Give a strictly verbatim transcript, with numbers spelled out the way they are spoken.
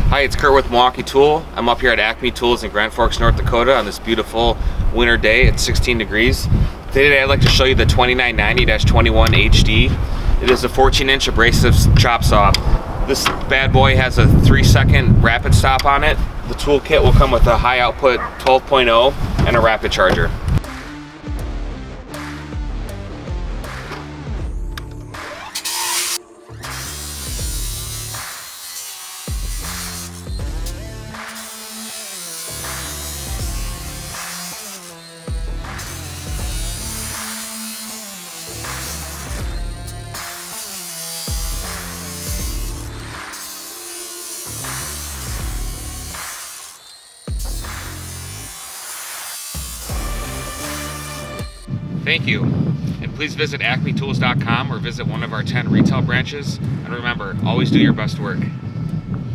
Hi, it's Kurt with Milwaukee Tool. I'm up here at Acme Tools in Grand Forks, North Dakota on this beautiful winter day. It's sixteen degrees. Today I'd like to show you the twenty-nine ninety dash twenty-one H D. It is a fourteen inch abrasive chop saw. This bad boy has a three second rapid stop on it. The tool kit will come with a high output twelve point oh and a rapid charger. Thank you, and please visit acme tools dot com or visit one of our ten retail branches, and remember, always do your best work.